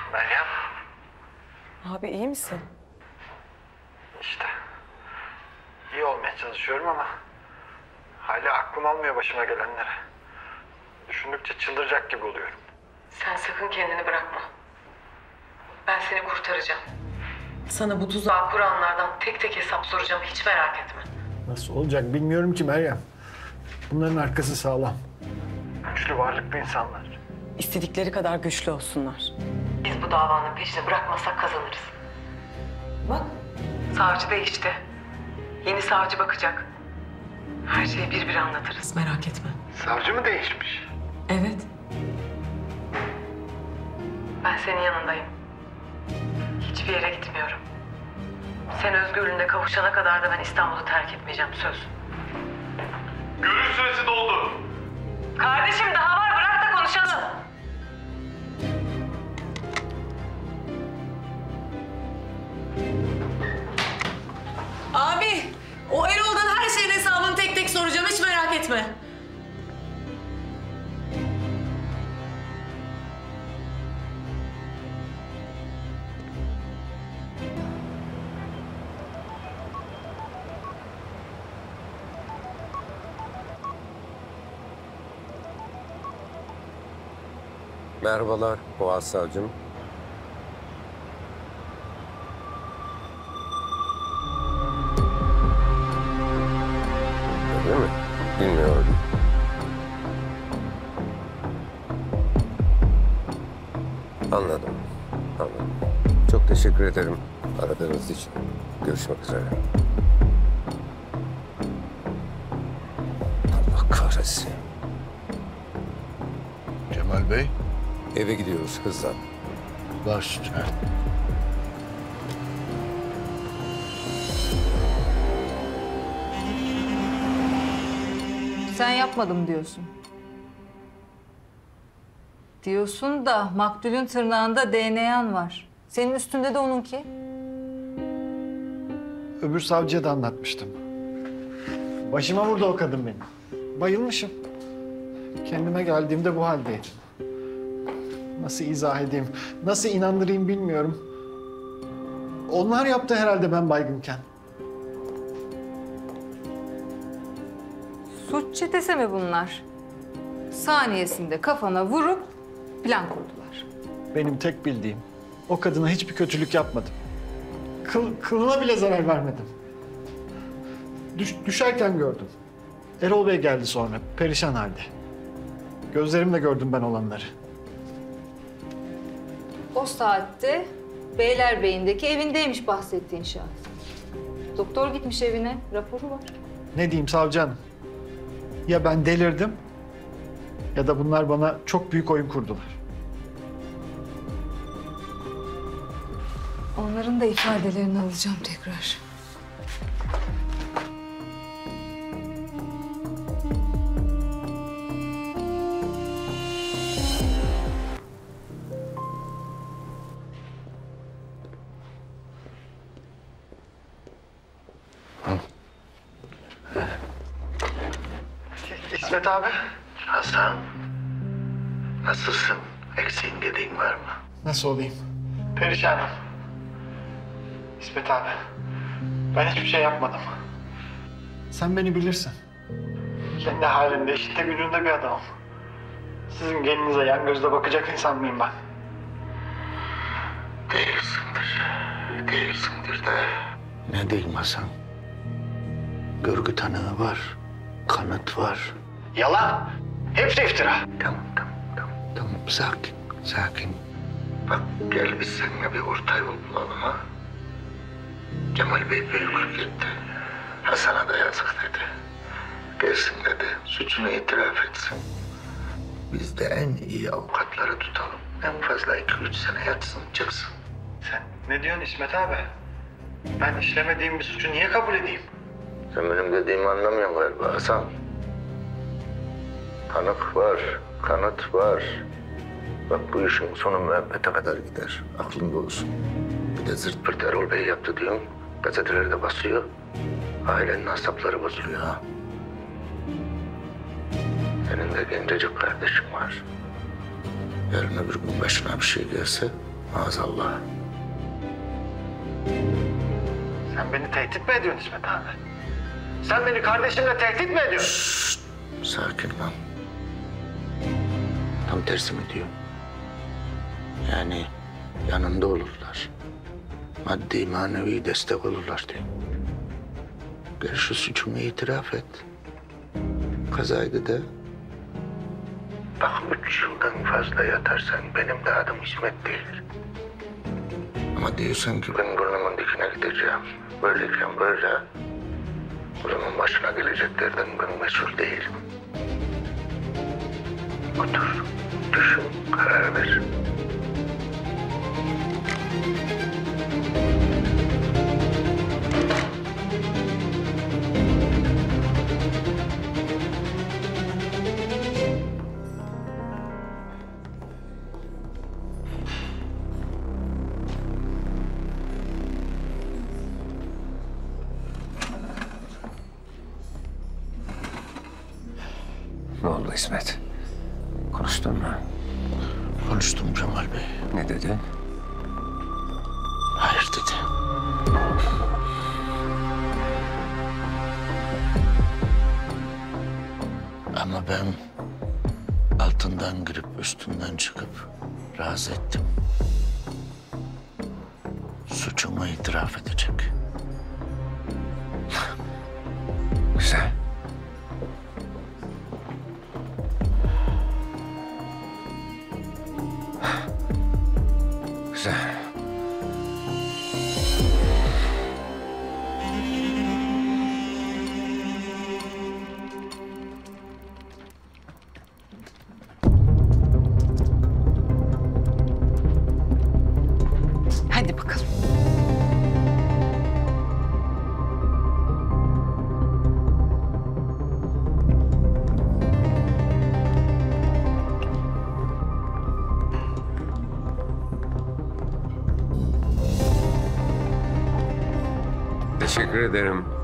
Meryem. Abi iyi misin? İşte. İyi olmaya çalışıyorum ama hala aklım almıyor başıma gelenlere. Düşündükçe çıldıracak gibi oluyorum. Sen sakın kendini bırakma. Ben seni kurtaracağım. Sana bu tuzağı kuranlardan tek tek hesap soracağım, hiç merak etme. Nasıl olacak bilmiyorum ki Meryem. Bunların arkası sağlam. Güçlü varlıklı insanlar. İstedikleri kadar güçlü olsunlar. Biz bu davanın peşini bırakmasak kazanırız. Bak, savcı değişti. Yeni savcı bakacak. Her şeyi bir bir anlatırız, merak etme. Savcı mı değişmiş? Evet. Ben senin yanındayım. Hiçbir yere gitmiyorum. Sen özgürlüğüne kavuşana kadar da ben İstanbul'u terk etmeyeceğim, söz. Görüş süresi doldu. Kardeşim daha var, bırak da konuşalım. Abi, o Erol'dan her şeyin hesabını tek tek soracağım, hiç merak etme. Merhabalar Boğaz Savcım. Öyle mi? Bilmiyorum. Anladım. Anladım. Çok teşekkür ederim aradığınız için. Görüşmek üzere. Allah kahretsin. Cemal Bey, Eve gidiyoruz hızla. baş üstüne. Sen yapmadım diyorsun. Diyorsun da maktulün tırnağında DNA'n var. Senin üstünde de onunki. Öbür savcıya da anlatmıştım. Başıma vurdu o kadın benim. Bayılmışım. Kendime geldiğimde bu haldeydim. Nasıl izah edeyim, nasıl inandırayım bilmiyorum. Onlar yaptı herhalde ben baygınken. Suç çetesi mi bunlar? Saniyesinde kafana vurup plan kurdular. Benim tek bildiğim, o kadına hiçbir kötülük yapmadım. Kılına bile zarar vermedim. Düşerken gördüm. Erol Bey geldi sonra, perişan halde. Gözlerimle gördüm ben olanları. O saatte Beylerbeyi'ndeki evindeymiş bahsettiğin şahıs. Doktor gitmiş evine, raporu var. Ne diyeyim savcı hanım? Ya ben delirdim ya da bunlar bana çok büyük oyun kurdular. Onların da ifadelerini alacağım tekrar. İsmet abi. Hasan, nasılsın? Eksiğin gediğin var mı? Nasıl olayım? Perişanım. İsmet abi, ben hiçbir şey yapmadım. Sen beni bilirsin. Kendi halimde, işte gücünde bir adamım. Sizin gelinize yan gözle bakacak insan mıyım ben? Değilsindir. Değilsindir de. Ne diyeyim Hasan? Görgü tanığı var, kanıt var. Yalan. Hepsi iftira. Tamam, sakin, sakin. Bak gel biz seninle bir orta yol bulalım ha. Cemal Bey büyük gitti. Hasan'a da yazık dedi. Gelsin dedi, suçunu itiraf etsin. Biz de en iyi avukatları tutalım. En fazla 2-3 sene yatsın, çıksın. Sen ne diyorsun İsmet abi? Ben işlemediğim bir suçu niye kabul edeyim? Sen benim dediğimi anlamıyorsun galiba Hasan. Tanık var, kanıt var. Bak bu işin sonu müebbete kadar gider. Aklında olsun. Bir de zırt pırt Erol Bey yaptı diyorum. Gazetelerde basıyor. Ailenin asapları bozuluyor ha. Senin de gencecik kardeşin var. Yarın öbür gün başına bir şey gelse Maazallah. Sen beni tehdit mi ediyorsun İsmet abi? Sen beni kardeşimle tehdit mi ediyorsun? Sakin ol. Tam tersi mi diyor? Yani yanında olurlar. Maddi manevi destek olurlar diyor. Gel şu suçunu itiraf et. Kazaydı da. Bak 3 yıldan fazla yatarsan benim de adım İsmet değil. Ama diyorsan ki ben burnumun dikine gideceğim. Böyleyken böyle. O zaman başına geleceklerden ben mesul değilim. Otur, düşün, karar ver. Ne oldu İsmet? Konuştun mu? Konuştum Cemal Bey. Ne dedi? Hayır dedi. Ama ben altından girip üstünden çıkıp razı ettim. Suçumu itiraf edecek. Güzel. Güzel. Hadi bakalım. Teşekkür ederim.